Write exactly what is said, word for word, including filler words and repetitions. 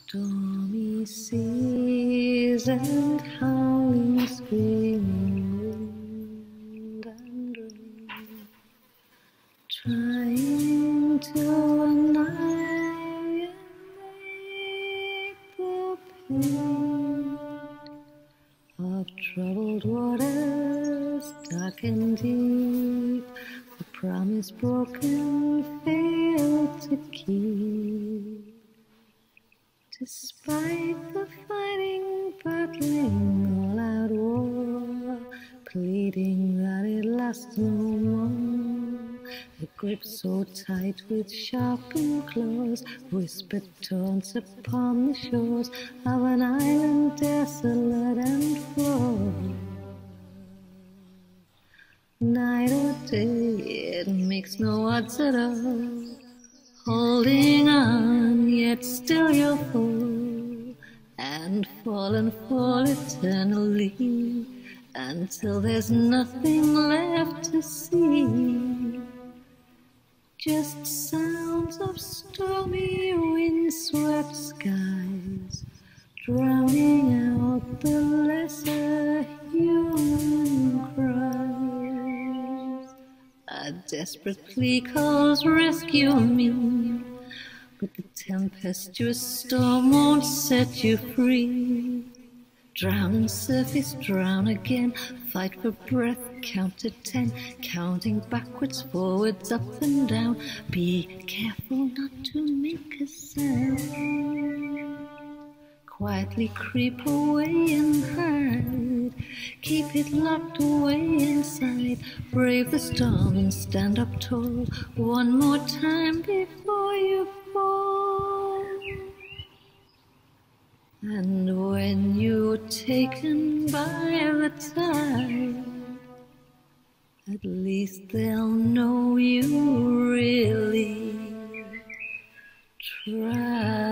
Stormy seas and howling, screaming wind and rain, trying to annihilate the pain of troubled waters, dark and deep, the promise broken, failed to keep. Despite the fighting, battling, all-out war, pleading that it lasts no more, a grip so tight with sharpened claws, whispered taunts upon the shores of an island desolate and flawed. Night or day, it makes no odds at all. Holding on, yet still you'll fall, and fall and fall eternally, until there's nothing left to see. Just sounds of stormy windswept skies, drowning out the lesser human cries. A desperate plea calls, rescue me, but the tempestuous storm won't set you free. Drown and surface, drown again, fight for breath, count to ten, counting backwards, forwards, up and down. Be careful not to make a sound. Quietly creep away and hide, keep it locked away inside. Brave the storm and stand up tall, one more time before you fall. And when you're taken by the tide, at least they'll know you really tried.